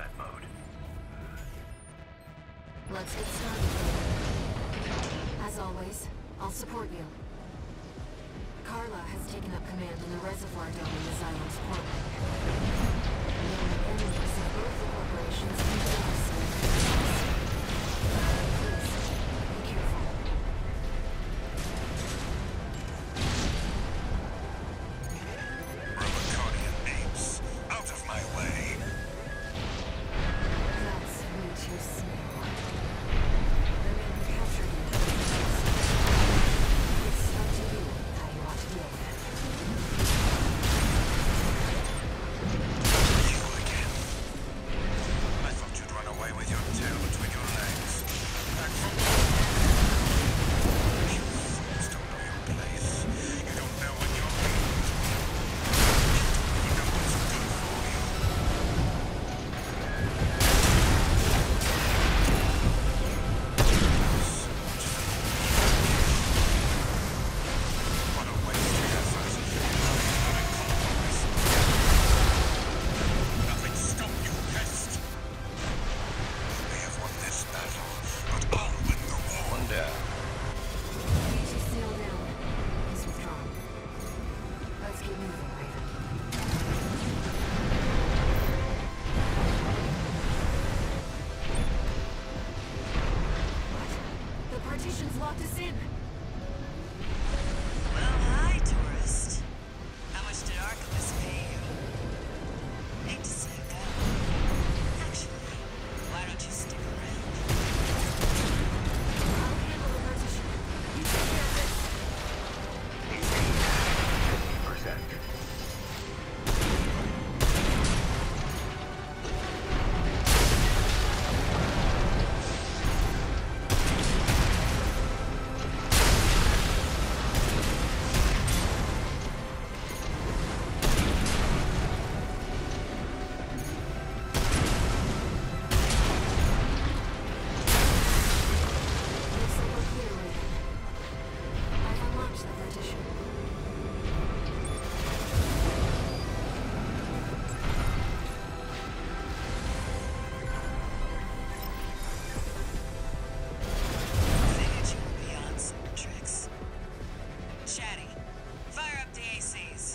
combat mode. Let's get started. As always, I'll support you. Carla has taken up command in the reservoir dome in the Xylom's port. The only enemies of both the corporations can do us. Please, be careful. Roboconian apes, out of my way! That's way too snail. They're gonna capture you. It's up to you how you want to deal with it. You again. I thought you'd run away with your tail between your legs. Back from you fools don't know your place. You don't know what you're doing. You don't even know what's good for you. What a waste of effort. Nothing stop you, pest. We have won this battle, but I'll win the war. One down. Need to seal down. He's withdrawn. Let's keep moving, Raven. What? The partition's locked us in. Well, hi, tourist. How much did Archivist pay you? Hate to see you go. Actually, why don't you stick around? I'll handle the partition. You take care of this. 50%. Looks like we're clear, Raven. I've unlocked the partition. Figured you were beyond some tricks. Chatty, fire up the ACs.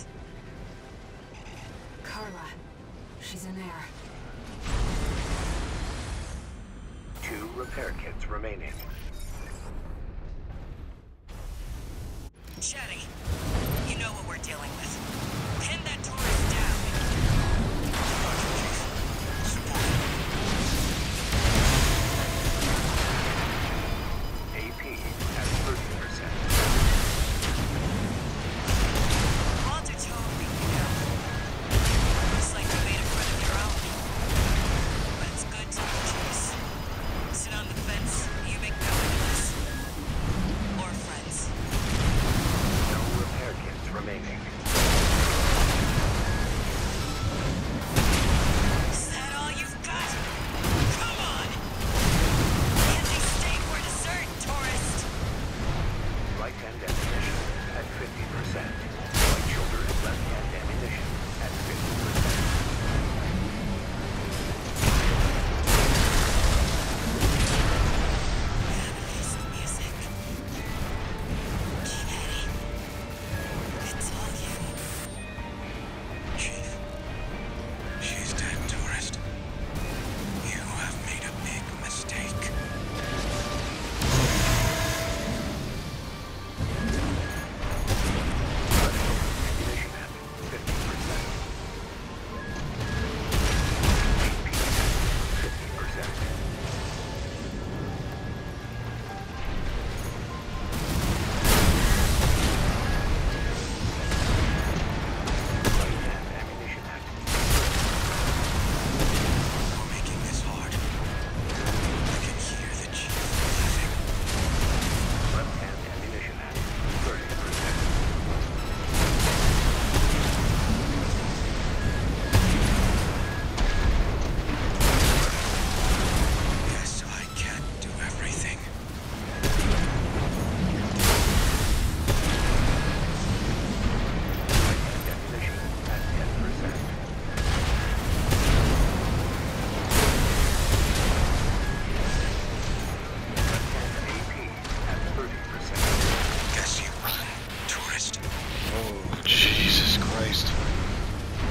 Carla. She's in there. 2 repair kits remaining. Chatty, you know what we're dealing with. Pin that tourist down. Roger, Chief. Support. AP at 30%. Walter told me, you know. Looks like you made a friend of your own. But it's good to know, Chase. Sit on the fence, you make no enemies. Or friends. No repair kits remaining.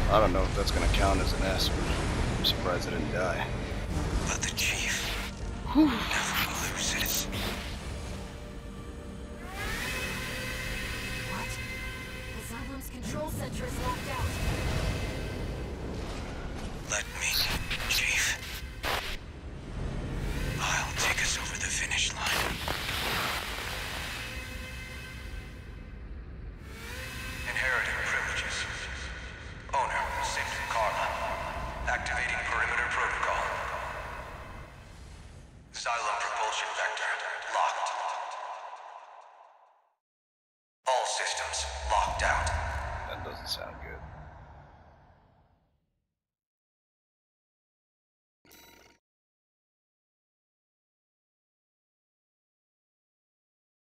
I don't know if that's gonna count as an S, but I'm surprised I didn't die. But the chief never loses. What? The Xylem's control center is locked out. Let me, Chief. I'll take us over the finish line. Inheriting privileges. Owner, Sigmund Karma. Activating perimeter protocol. Xylem propulsion vector locked. All systems locked out. That doesn't sound good.